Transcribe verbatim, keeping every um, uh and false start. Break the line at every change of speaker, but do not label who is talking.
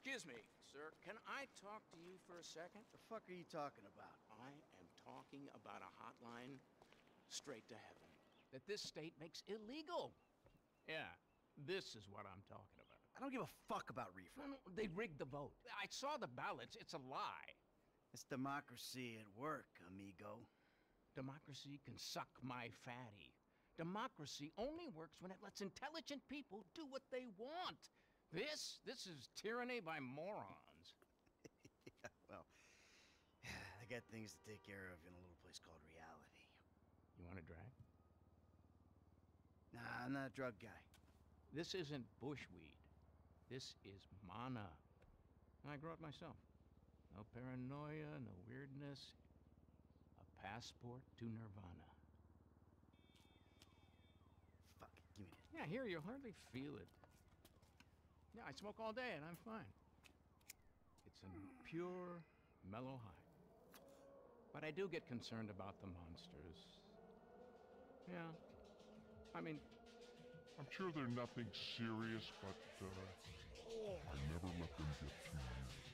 Excuse me, sir. Can I talk to you for a second?
The fuck are you talking about?
I am talking about a hotline straight to heaven that this state makes illegal. Yeah, this is what I'm talking about.
I don't give a fuck about reefer.
No, no, they rigged the vote. I saw the ballots. It's a lie.
It's democracy at work, amigo.
Democracy can suck my fatty. Democracy only works when it lets intelligent people do what they want. This, this is tyranny by morons.
Yeah, well, I got things to take care of in a little place called reality.
You want a drag?
Nah, I'm not a drug guy.
This isn't bushweed. This is mana. And I grow it myself. No paranoia, no weirdness. A passport to nirvana.
Fuck, give me that.
Yeah, here, you'll hardly feel it. Yeah, I smoke all day and I'm fine. It's a pure, mellow high. But I do get concerned about the monsters. Yeah. I mean...
I'm sure they're nothing serious, but, uh... I never let them get to you.